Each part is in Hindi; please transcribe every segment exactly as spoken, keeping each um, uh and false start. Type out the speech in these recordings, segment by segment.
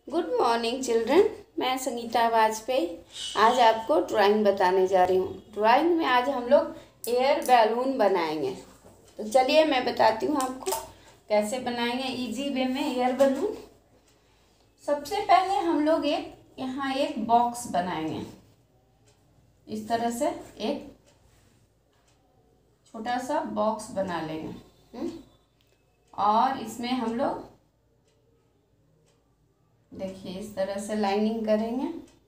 Good morning children. मैं संगीता वाजपेयी आज आपको ड्राइंग बताने जा रही हूँ। ड्राइंग में आज हम लोग एयर बैलून बनाएंगे। तो चलिए मैं बताती हूँ आपको कैसे बनाएंगे इजी वे में एयर बैलून। सबसे पहले हम लोग एक यहाँ एक बॉक्स बनाएंगे। इस तरह से एक छोटा सा बॉक्स बना लेंगे हुँ? और इसमें हम लोग देखिए इस तरह से लाइनिंग करेंगे।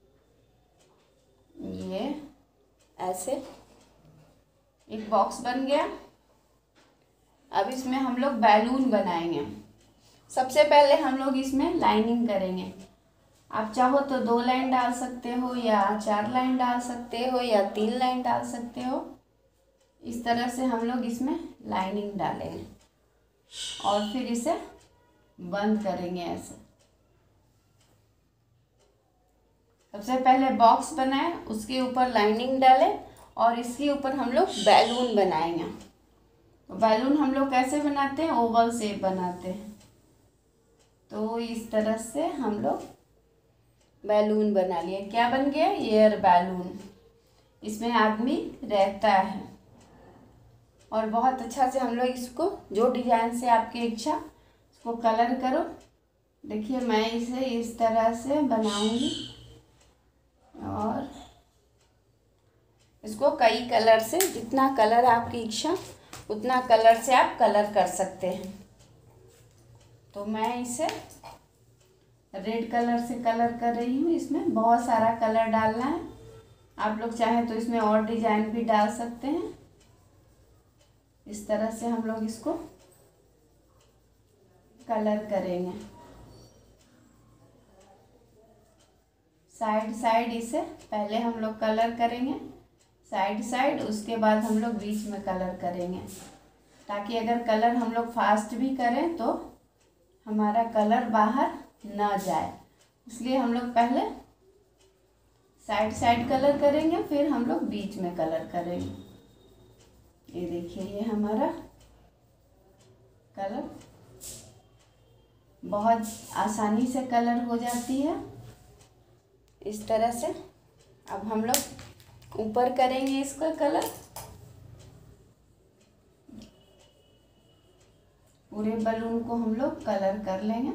ये ऐसे एक बॉक्स बन गया। अब इसमें हम लोग बैलून बनाएंगे। सबसे पहले हम लोग इसमें लाइनिंग करेंगे। आप चाहो तो दो लाइन डाल सकते हो या चार लाइन डाल सकते हो या तीन लाइन डाल सकते हो। इस तरह से हम लोग इसमें लाइनिंग डालेंगे और फिर इसे बंद करेंगे ऐसे। सबसे पहले बॉक्स बनाए, उसके ऊपर लाइनिंग डालें और इसके ऊपर हम लोग बैलून बनाएंगे। तो बैलून हम लोग कैसे बनाते हैं, ओवल शेप बनाते हैं। तो इस तरह से हम लोग बैलून बना लिए। क्या बन गया, एयर बैलून। इसमें आदमी रहता है और बहुत अच्छा से हम लोग इसको जो डिजाइन से आपकी इच्छा उसको कलर करो। देखिए मैं इसे इस तरह से बनाऊंगी और इसको कई कलर से, जितना कलर आपकी इच्छा उतना कलर से आप कलर कर सकते हैं। तो मैं इसे रेड कलर से कलर कर रही हूँ। इसमें बहुत सारा कलर डालना है। आप लोग चाहें तो इसमें और डिजाइन भी डाल सकते हैं। इस तरह से हम लोग इसको कलर करेंगे। साइड साइड इसे पहले हम लोग कलर करेंगे, साइड साइड, उसके बाद हम लोग बीच में कलर करेंगे, ताकि अगर कलर हम लोग फास्ट भी करें तो हमारा कलर बाहर ना जाए। इसलिए हम लोग पहले साइड साइड कलर करेंगे, फिर हम लोग बीच में कलर करेंगे। ये देखिए ये हमारा कलर बहुत आसानी से कलर हो जाती है इस तरह से। अब हम लोग ऊपर करेंगे इसका कलर। पूरे बलून को हम लोग कलर कर लेंगे।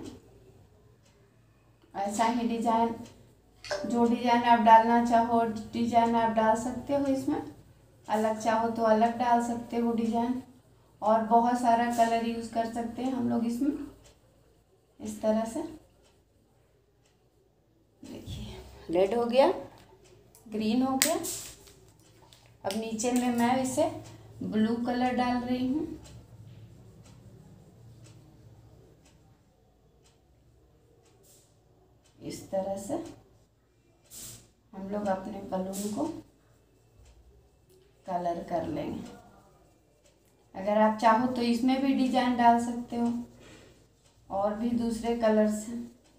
ऐसा ही डिजाइन, जो डिजाइन आप डालना चाहो डिजाइन आप डाल सकते हो। इसमें अलग चाहो तो अलग डाल सकते हो डिजाइन, और बहुत सारा कलर यूज कर सकते हैं हम लोग इसमें इस तरह से। देखिए रेड हो गया, ग्रीन हो गया। अब नीचे में मैं इसे ब्लू कलर डाल रही हूँ। इस तरह से हम लोग अपने बलून को कलर कर लेंगे। अगर आप चाहो तो इसमें भी डिजाइन डाल सकते हो और भी दूसरे कलर से।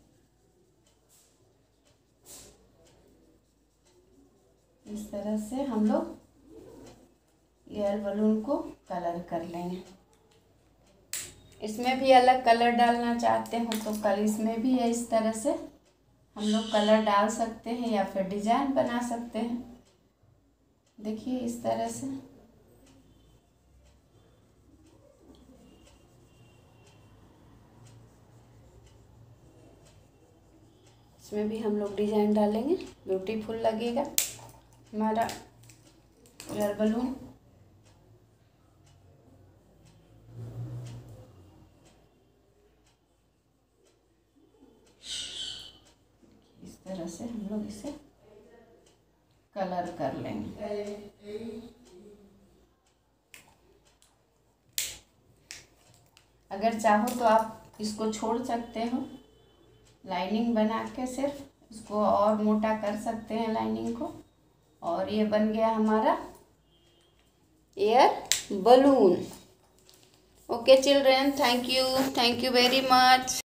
इस तरह से हम लोग एयर बलून को कलर कर लेंगे। इसमें भी अलग कलर डालना चाहते हो तो कल इसमें भी है इस तरह से हम लोग कलर डाल सकते हैं या फिर डिजाइन बना सकते हैं। देखिए इस तरह से इसमें भी हम लोग डिजाइन डालेंगे, ब्यूटीफुल लगेगा हमारा एयर बलून। इस तरह से हम लोग इसे कलर कर लेंगे। अगर चाहो तो आप इसको छोड़ सकते हो, लाइनिंग बना के सिर्फ इसको और मोटा कर सकते हैं लाइनिंग को। और ये बन गया हमारा air balloon. Okay children, thank you thank you very much.